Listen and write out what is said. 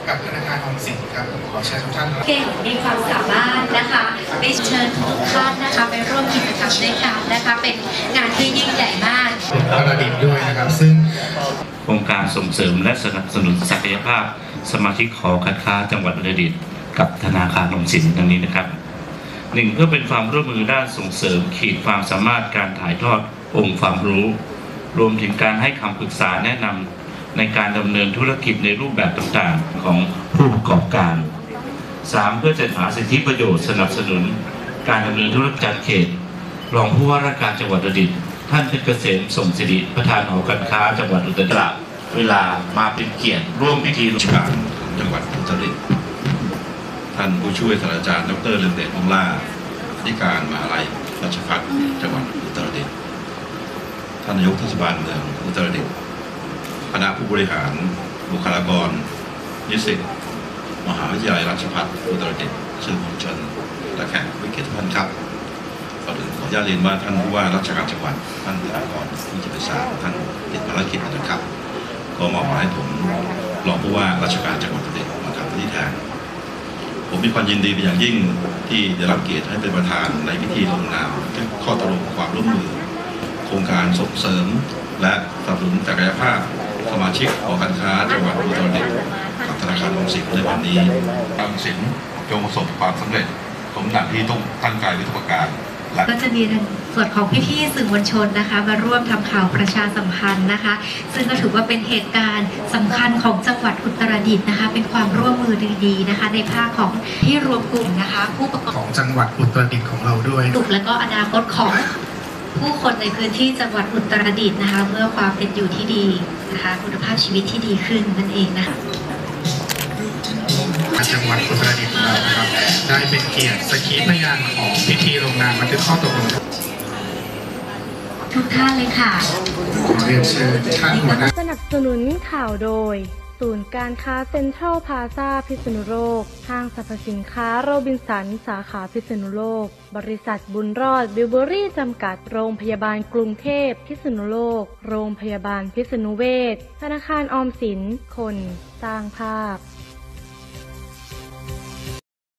กับธนาคารออมสินครับขอเชิญทุกท่านเก่งมีความสามารถนะคะไปเชิญทุกท่านนะคะไปร่วมกิจกรรมด้วยกันนะคะเป็นงานที่ยิ่งใหญ่มากอุตรดิตถ์ด้วยนะครับซึ่งโครงการส่งเสริมและสนับสนุนศักยภาพสมาชิกหอการค้าจังหวัดอุตรดิตถ์กับธนาคารออมสินดังนี้นะครับ1เพื่อเป็นความร่วมมือด้านส่งเสริมขีดความสามารถการถ่ายทอดองค์ความรู้รวมถึงการให้คำปรึกษาแนะนำในการดำเนินธุรกิจในรูปแบบต่างๆของผู้ประกอบการ 3เพื่อจัดหาสิทธิประโยชน์สนับสนุนการดำเนินธุรกิจเขตรองผู้ว่าราชการจังหวัดอุตรดิตถ์ท่านเพชรเกษมส่งสิริประธานหอการค้าจังหวัดอุตรดิตถ์เวลามาเป็นเกียรติร่วมพิธีราชการจังหวัดอุตรดิตถ์ท่านผู้ช่วยศาสตราจารย์ดร.เรืองเดช วงศ์ล่าอธิการมหาวิทยาลัยราชภัฏจังหวัดอุตรดิตถ์ท่านนายกเทศบาลเมืองอุตรดิตถ์คณะผู้บริหารบุคลากรนิสิตมหาวิทยาลัยราชภัฏอุตรดิตถ์สื่อมวลชนและแขกผู้เกียรติทุกท่านครับก่อนอื่นขออนุญาตเรียนว่าท่านผู้ว่าราชการจังหวัดท่านธนากรผู้จิตรศาสตร์ท่านติดภารกิจนะครับก็มอบหมายให้ผมรองผู้ว่าราชการจังหวัดอุตรดิตถ์มาทำหน้าที่แทนผมมีความยินดีเป็นอย่างยิ่งที่ได้รับเกียรติให้เป็นประธานในพิธีลงนามข้อตกลงความร่วมมือโครงการส่งเสริมและสนับสนุนศักยภาพสมาชิกหอการค้าจังหวัดอุตรดิตถ์กับธนาคารออมสินในวันนี้ออมสินจงประสบความสำเร็จสมดังที่ต้องตั้งใจไว้ทุกประการก็จะมีส่วนของพี่ๆสื่อมวลชนนะคะมาร่วมทำข่าวประชาสัมพันธ์นะคะซึ่งก็ถือว่าเป็นเหตุการณ์สำคัญของจังหวัดอุตรดิตถ์นะคะเป็นความร่วมมือดีๆนะคะในภาคของที่รวมกลุ่มนะคะผู้ประกอบของจังหวัดอุตรดิตถ์ของเราด้วยและก็อนาคตของผู้คนในพื้นที่จังหวัดอุตรดิตถ์นะคะเมื่อความเป็นอยู่ที่ดีนะคะคุณภาพชีวิตที่ดีขึ้นนั่นเองนะคะจังหวัดอุตรดิตถ์เราครับได้เป็นเกียรติสักขีพยานของพิธีลงนามบันทึกข้อตกลงทุกท่านเลยค่ะขอเรียนเชิญท่านหัวหน้าสนับสนุนข่าวโดยศูนย์การค้าเซ็นทรัลพลาซ่าพิษณุโลกห้างสรรพสินค้าโรบินสันสาขาพิษณุโลกบริษัทบุญรอดบิวเบอรี่จำกัดโรงพยาบาลกรุงเทพพิษณุโลกโรงพยาบาลพิษณุเวชธนาคารออมสินคนสร้างภาพ